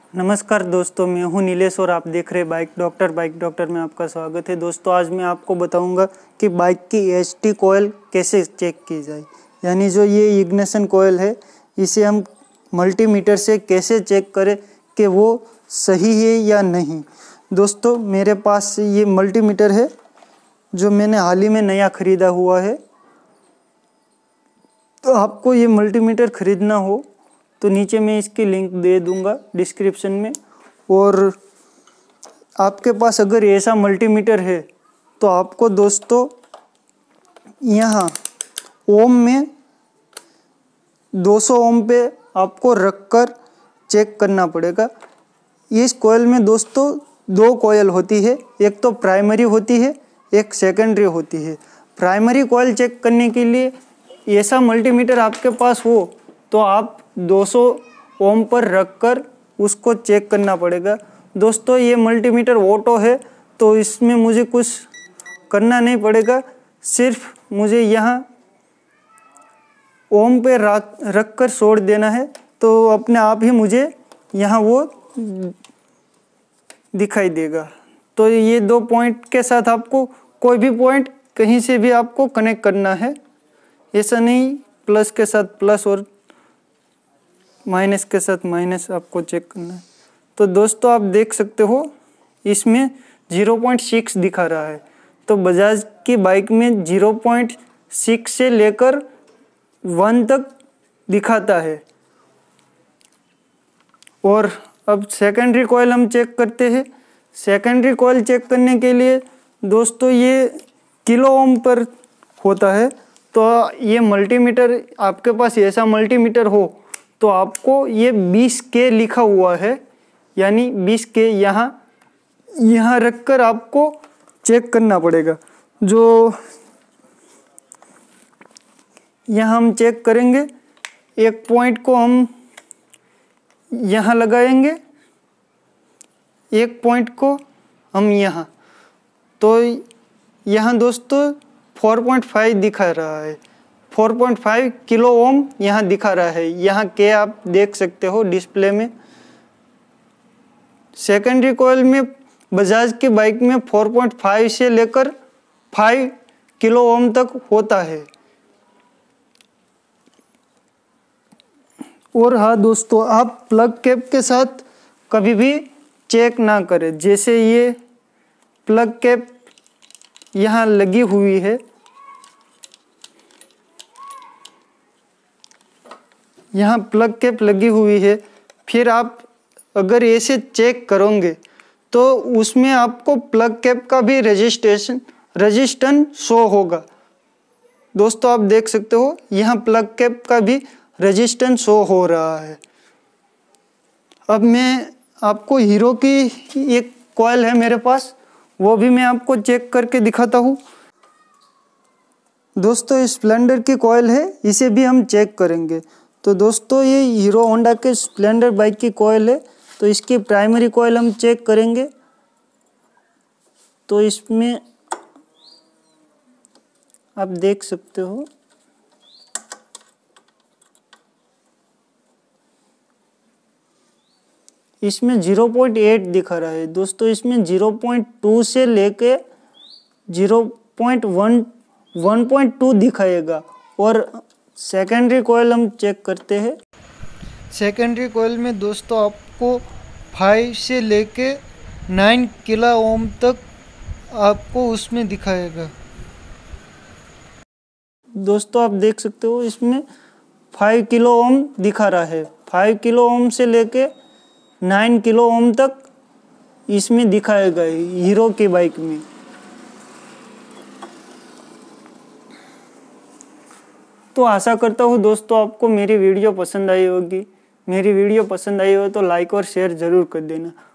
नमस्कार दोस्तों, मैं हूं नीलेश और आप देख रहे बाइक डॉक्टर में आपका स्वागत है। दोस्तों आज मैं आपको बताऊंगा कि बाइक की एचटी कॉइल कैसे चेक की जाए, यानी जो ये इग्निशन कॉइल है इसे हम मल्टीमीटर से कैसे चेक करें कि वो सही है या नहीं। दोस्तों मेरे पास ये मल्टीमीटर है जो मैंने हाल ही में नया ख़रीदा हुआ है। तो आपको ये मल्टीमीटर ख़रीदना हो तो नीचे मैं इसकी लिंक दे दूंगा डिस्क्रिप्शन में। और आपके पास अगर ऐसा मल्टीमीटर है तो आपको दोस्तों यहाँ ओम में 200 ओम पे आपको रखकर चेक करना पड़ेगा। इस कॉइल में दोस्तों दो कॉइल होती है, एक तो प्राइमरी होती है, एक सेकेंडरी होती है। प्राइमरी कॉइल चेक करने के लिए ऐसा मल्टीमीटर आपके पास हो तो आप 200 ओम पर रखकर उसको चेक करना पड़ेगा। दोस्तों ये मल्टीमीटर ऑटो है तो इसमें मुझे कुछ करना नहीं पड़ेगा, सिर्फ मुझे यहाँ ओम पे रख कर छोड़ देना है तो अपने आप ही मुझे यहाँ वो दिखाई देगा। तो ये दो पॉइंट के साथ आपको कोई भी पॉइंट कहीं से भी आपको कनेक्ट करना है, ऐसा नहीं प्लस के साथ प्लस और माइनस के साथ माइनस आपको चेक करना है। तो दोस्तों आप देख सकते हो इसमें 0.6 दिखा रहा है। तो बजाज की बाइक में 0.6 से लेकर 1 तक दिखाता है। और अब सेकेंडरी कॉइल हम चेक करते हैं। सेकेंडरी कॉइल चेक करने के लिए दोस्तों ये किलो ओम पर होता है। तो ये मल्टीमीटर आपके पास ऐसा मल्टीमीटर हो तो आपको ये 20K लिखा हुआ है, यानी 20K यहाँ रखकर आपको चेक करना पड़ेगा। जो यहाँ हम चेक करेंगे, एक पॉइंट को हम यहाँ लगाएंगे, एक पॉइंट को हम यहाँ। तो यहाँ दोस्तों 4.5 दिखा रहा है, 4.5 किलो ओम यहाँ दिखा रहा है। यहाँ के आप देख सकते हो डिस्प्ले में। सेकेंडरी कॉइल में बजाज की बाइक में 4.5 से लेकर 5 किलो ओम तक होता है। और हाँ दोस्तों, आप प्लग कैप के साथ कभी भी चेक ना करें। जैसे ये प्लग कैप यहाँ लगी हुई है, यहाँ प्लग कैप लगी हुई है, फिर आप अगर ऐसे चेक करोगे तो उसमें आपको प्लग कैप का भी रजिस्टेंस शो होगा। दोस्तों आप देख सकते हो यहाँ प्लग कैप का भी रजिस्टेंस शो हो रहा है। अब मैं आपको हीरो की एक कॉइल है मेरे पास, वो भी मैं आपको चेक करके दिखाता हूँ। दोस्तों स्प्लेंडर की कॉइल है, इसे भी हम चेक करेंगे। तो दोस्तों ये हीरो होंडा के स्प्लेंडर बाइक की कॉइल है, तो इसकी प्राइमरी कॉइल हम चेक करेंगे। तो इसमें आप देख सकते हो इसमें 0.8 दिखा रहा है। दोस्तों इसमें 0.2 से लेके 1.2 दिखाएगा। और सेकेंडरी कॉइल हम चेक करते हैं। सेकेंडरी कॉइल में दोस्तों आपको 5 से लेके 9 किलो ओम तक आपको उसमें दिखाएगा। दोस्तों आप देख सकते हो इसमें 5 किलो ओम दिखा रहा है। 5 किलो ओम से लेके 9 किलो ओम तक इसमें दिखाएगा हीरो की बाइक में। तो आशा करता हूँ दोस्तों आपको मेरी वीडियो पसंद आई होगी। मेरी वीडियो पसंद आई हो तो लाइक और शेयर ज़रूर कर देना।